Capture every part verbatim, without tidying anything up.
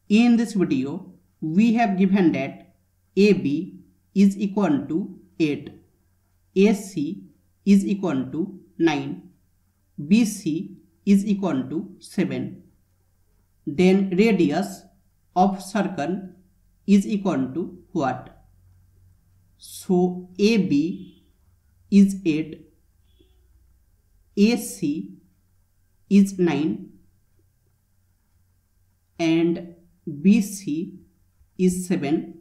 In this video, we have given that A B is equal to eight, A C is equal to nine, B C is equal to seven. Then radius of circle is equal to what? So A B is eight, A C is nine, and B C is seven.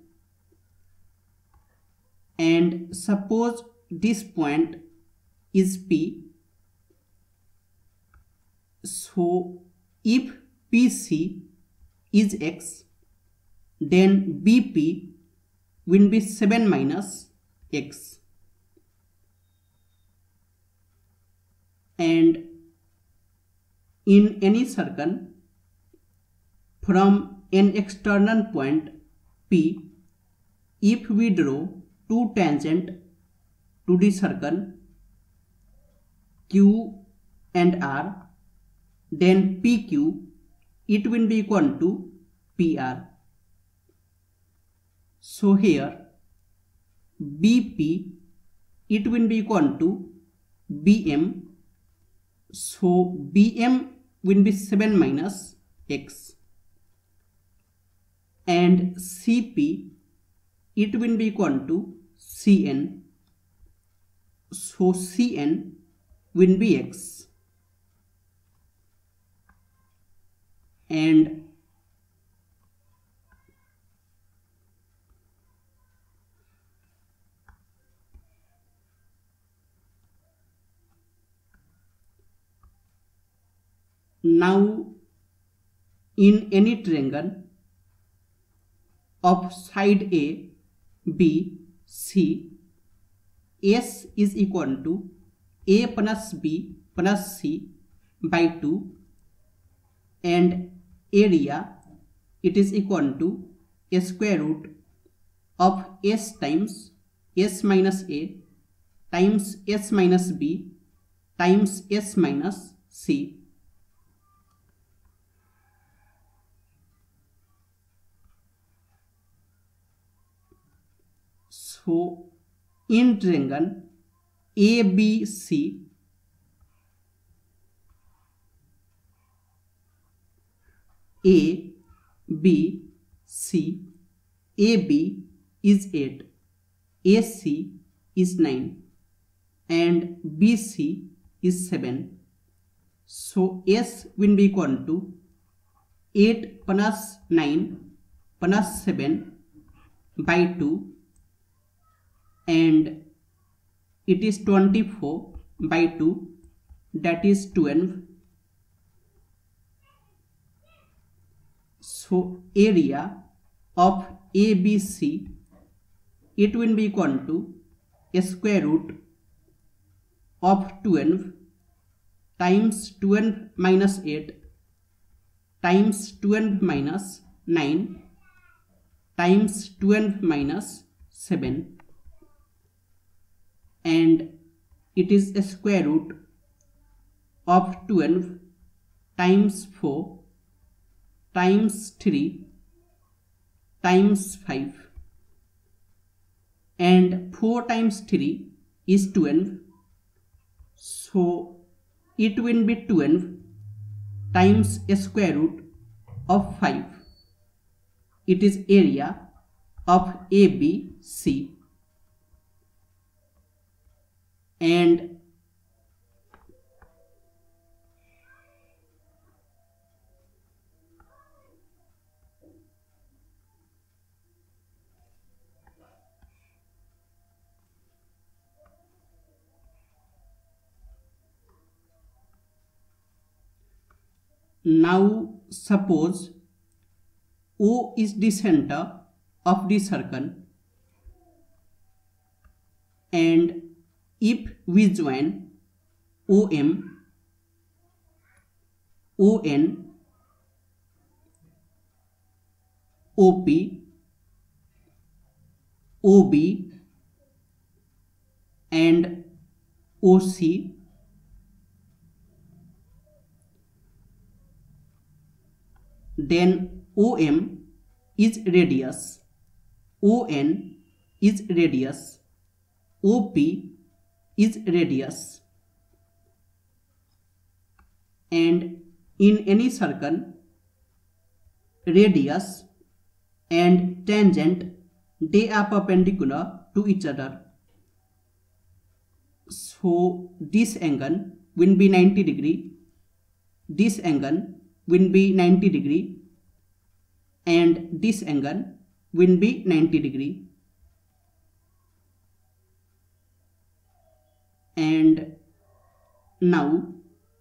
And suppose this point is P. So if P C is X, then B P will be seven minus X. And in any circle, from an external point P, if we draw two tangents to the circle Q and R, then P Q, it will be equal to P R. So here B P, it will be equal to B M. So B M will be seven minus X. And C P, it will be equal to C N. So C N will be X. And now in any triangle of side A, B, C, S is equal to A plus B plus C by two, and area, it is equal to a square root of S times S minus A times S minus B times S minus C. So in triangle A B C, A B C, A B is eight, A C is nine, and B C is seven. So S will be equal to eight plus nine plus seven by two, and it is twenty-four by two, that is twelve. So area of A B C, it will be equal to a square root of twelve times twelve minus eight times twelve minus nine times twelve minus seven. And it is a square root of twelve times four times three times five, and four times three is twelve. So it will be twelve times a square root of five. It is area of A B C. And now suppose O is the center of the circle, and if we join O M, O N, O P, O B, and O C, then O M is radius, O N is radius, O P is radius. And in any circle, radius and tangent, they are perpendicular to each other. So this angle will be ninety degree, this angle will be ninety degree, and this angle will be ninety degree. And now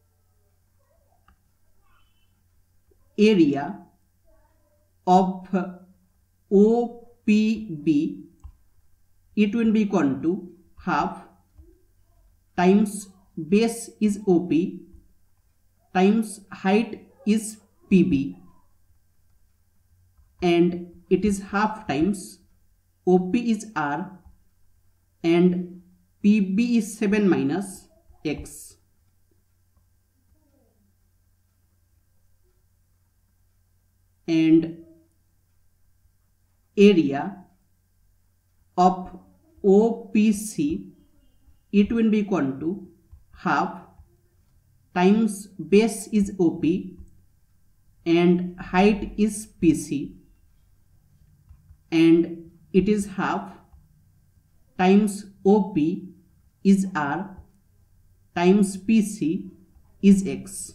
area of O P B, it will be equal to half times base is O P times height is P B, and it is half times O P is R and P B is seven minus x. And area of O P C, it will be equal to half times base is O P and height is P C, and it is half times O P is R times P C is x.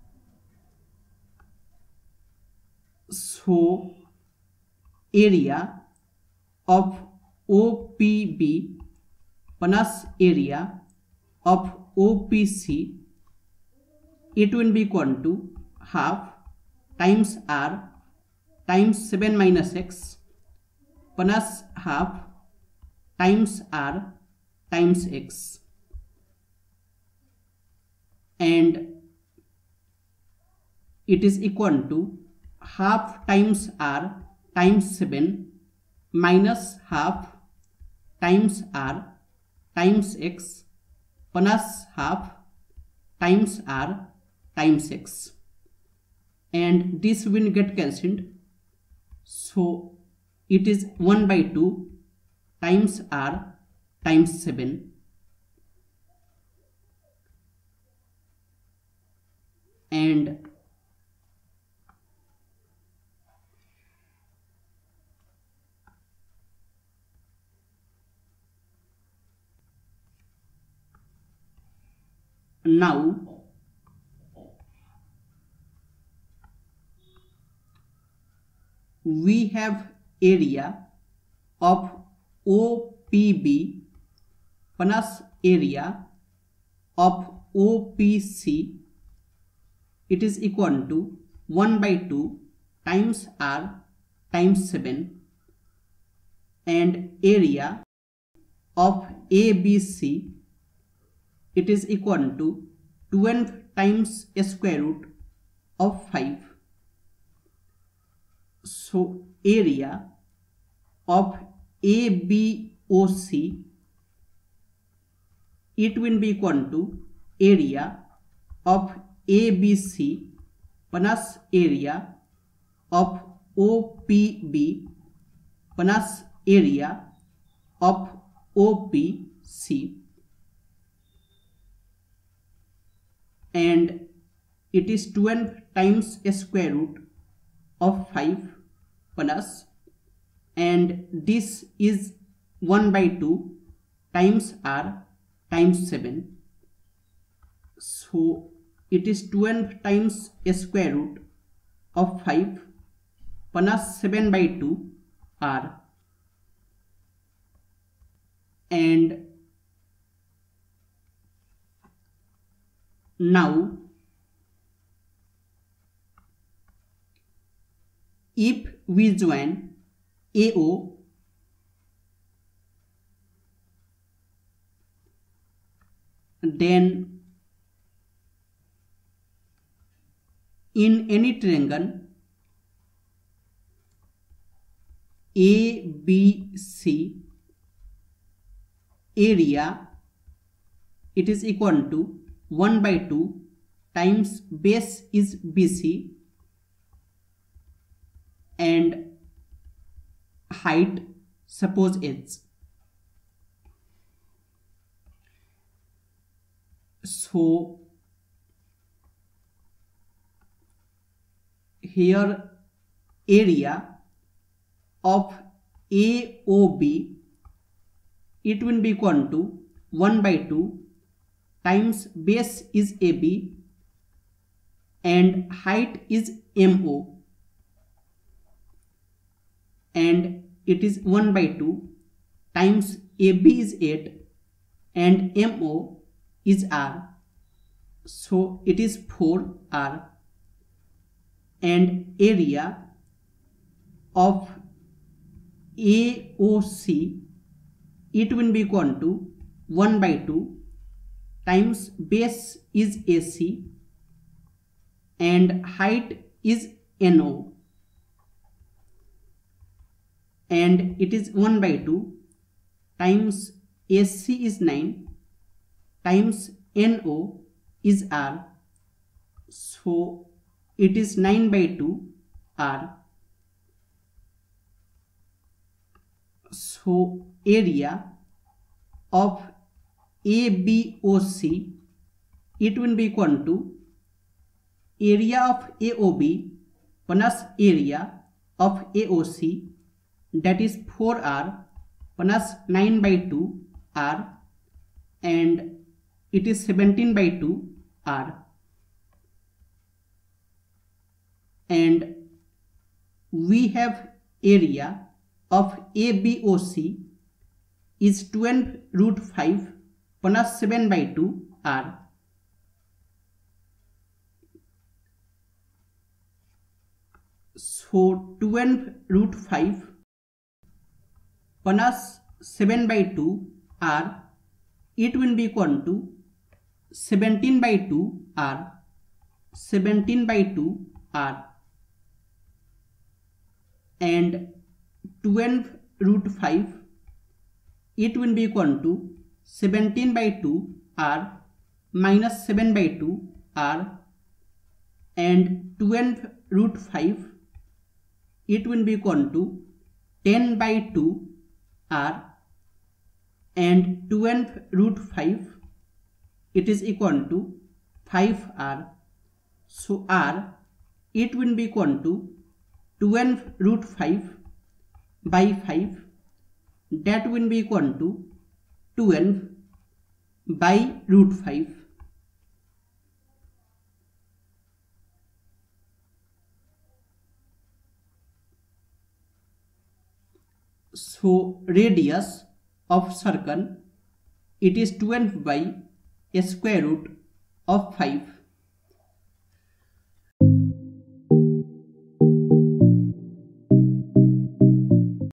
So area of O P B plus area of O P C, it will be equal to half times R times seven minus x plus half times R times x. And it is equal to half times R times seven minus half times R times x plus half times R times x, and this will get cancelled. So it is one by two times R times seven, and now we have area of O P B plus area of O P C, it is equal to one by two times R times seven, and area of A B C, it is equal to twelve times square root of five. So area of A B O C, it will be equal to area of A B C plus area of O P B plus area of O P C, and it is twelve times square root of five plus, and this is one by two times R times seven. So it is twelve times square root of five plus seven by two R, and now if we join A O then in any triangle A B C, area it is equal to one by two times base is B C, and height, suppose h. So here area of A O B, it will be equal to one by two times base is A B and height is M O, and it is one by two times A B is eight and M O is R, so it is four R, and area of A O C, it will be equal to one by two times base is A C and height is N O, and it is one by two times A C is nine times N O is R, so it is nine by two R. So area of A B O C, it will be equal to area of A O B plus area of A O C, that is four R plus nine by two R, and it is seventeen by two R, and we have area of A B O C is twelve root five plus seven by two R. So twelve root five plus seven by two R, it will be equal to seventeen by two R, seventeen by two R, and twelve root five, it will be equal to seventeen by two R minus seven by two R, and twelve root five, it will be equal to ten by two R, and twelve root five, it is equal to five R. So R, it will be equal to twelve root five by five, that will be equal to twelve by root five. So radius of circle, it is twelve by a square root of five.